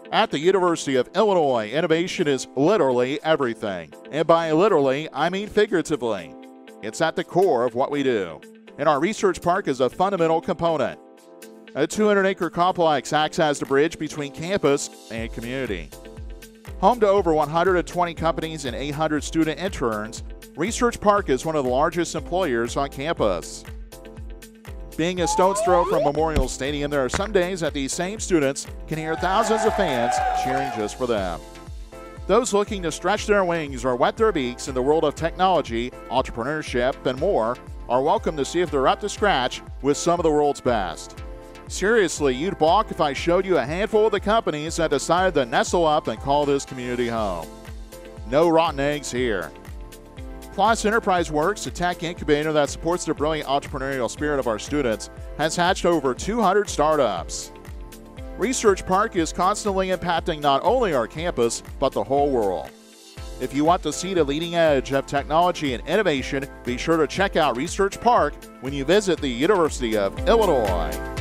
At the University of Illinois, innovation is literally everything. And by literally, I mean figuratively. It's at the core of what we do. And our research park is a fundamental component. A 200-acre complex acts as the bridge between campus and community. Home to over 120 companies and 800 student interns, Research Park is one of the largest employers on campus. Being a stone's throw from Memorial Stadium, there are some days that these same students can hear thousands of fans cheering just for them. Those looking to stretch their wings or wet their beaks in the world of technology, entrepreneurship, and more are welcome to see if they're up to scratch with some of the world's best. Seriously, you'd balk if I showed you a handful of the companies that decided to nestle up and call this community home. No rotten eggs here. Plus, Enterprise Works, a tech incubator that supports the brilliant entrepreneurial spirit of our students, has hatched over 200 startups. Research Park is constantly impacting not only our campus, but the whole world. If you want to see the leading edge of technology and innovation, be sure to check out Research Park when you visit the University of Illinois.